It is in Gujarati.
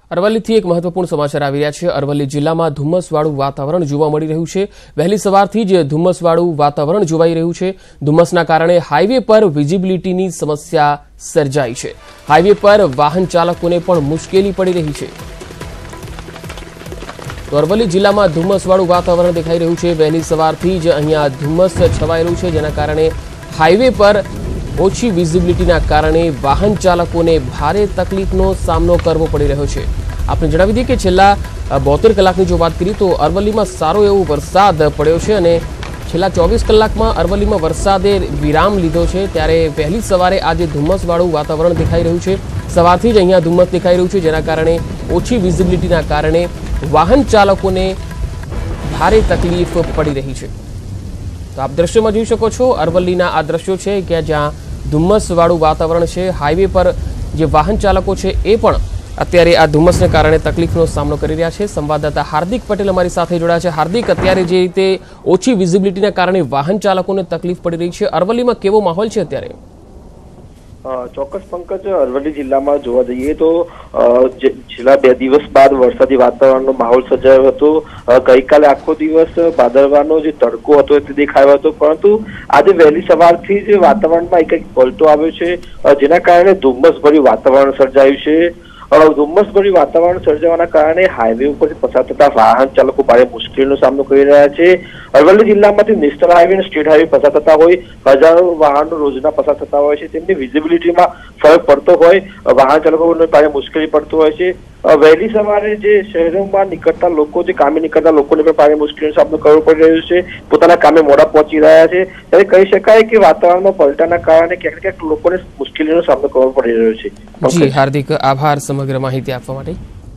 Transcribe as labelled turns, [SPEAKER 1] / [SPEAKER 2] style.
[SPEAKER 1] અરવલ્લીથી એક મહત્વપૂર્ણ સમાચાર આવી રહ્યા છે। અરવલ્લી જિલ્લામાં ધુમ્મસવાળું વાતાવરણ જોવા મળી રહ્યું છે। વહેલી સવારથી જ ધુમ્મસવાળું વાતાવરણ જોવાઈ રહ્યું છે। ધુમ્મસના કારણે હાઈવે પર વિઝિબિલિટીની સમસ્યા સર્જાઈ છે। હાઈવે પર વાહન ચાલકોને પણ મુશ્કેલી પડી રહી છે। તો અરવલ્લી જિલ્લામાં ધુમ્મસવાળું વાતાવરણ દેખાઈ રહ્યું છે। વહેલી સવારથી જ અહીંયા ધુમ્મસ છવાયેલું છે, જેના કારણે હાઈવે પર ઓછી વિઝિબિલિટીના કારણે વાહન ચાલકોને ભારે તકલીફનો સામનો કરવો પડી રહ્યો છે। આપણે જણાવી દઈએ કે છેલ્લા 72 કલાકની જો વાત કરીએ તો અરવલ્લીમાં સારો એવો વરસાદ પડ્યો છે અને છેલ્લા 24 કલાકમાં અરવલ્લીમાં વરસાદે વિરામ લીધો છે। ત્યારે વહેલી સવારે આજે ધુમ્મસવાળું વાતાવરણ દેખાઈ રહ્યું છે। સવારથી જ અહીંયા ધુમ્મસ દેખાઈ રહ્યું છે, જેના કારણે ઓછી વિઝિબિલિટીના કારણે વાહન ચાલકોને ભારે તકલીફ પડી રહી છે। તો આપ દ્રશ્યોમાં જોઈ શકો છો, અરવલ્લીના આ દ્રશ્યો છે કે જ્યાં ધુમ્મસવાળું વાતાવરણ છે। હાઈવે પર જે વાહન ચાલકો છે એ પણ અત્યારે આ ધુમ્મસને કારણે તકલીફનો સામનો કરી રહ્યા છે। સંવાદદાતા હાર્દિક પટેલ અમારી સાથે જોડાયા છે। હાર્દિક, અત્યારે જે રીતે ઓછી વિઝિબિલિટીના કારણે વાહન ચાલકોને તકલીફ પડી રહી છે, અરવલ્લીમાં કેવો માહોલ છે અત્યારે?
[SPEAKER 2] ચોક્કસ પંકજ, અરવલ્લી જિલ્લામાં જોવા જઈએ તો છેલ્લા 2 દિવસ બાદ વરસાદી વાતાવરણનો માહોલ સર્જાયો હતો। ગઈકાલે આખો દિવસ ભાદરવાનો જે તડકો હતો તે દેખાયો હતો, પરંતુ આજે વહેલી સવારથી જ વાતાવરણમાં એક પલટો આવ્યો છે, જેના કારણે ધુમ્મસભર્યું વાતાવરણ સર્જાયું છે। ધુમ્મસભર્યું વાતાવરણ સર્જાવાના કારણે હાઈવે ઉપર પસાર થતા વાહન ચાલકો ભારે મુશ્કેલીનો સામનો કરી રહ્યા છે। અરવલ્લી જિલ્લામાંથી નેશનલ હાઈવે અને સ્ટેટ હાઈવે પસાર થતા હોય હજારો વાહનો રોજના પસાર થતા હોય છે। તેમની વિઝિબિલિટીમાં ફરક પડતો હોય, વાહન ચાલકોને ભારે મુશ્કેલી પડતો હોય છે। વહેલી સવારે જે શહેરોમાં નીકળતા લોકો, જે કામે નીકળતા લોકોને પણ ભારે મુશ્કેલીનો સામનો કરવો પડી રહ્યો છે। પોતાના કામે મોડા પહોંચી રહ્યા છે, ત્યારે કહી શકાય કે વાતાવરણમાં પલટાના કારણે ક્યાંક ક્યાંક લોકોને મુશ્કેલીનો સામનો કરવો પડી રહ્યો છે।
[SPEAKER 1] જી હાર્દિક, આભાર સમગ્ર માહિતી આપવા માટે।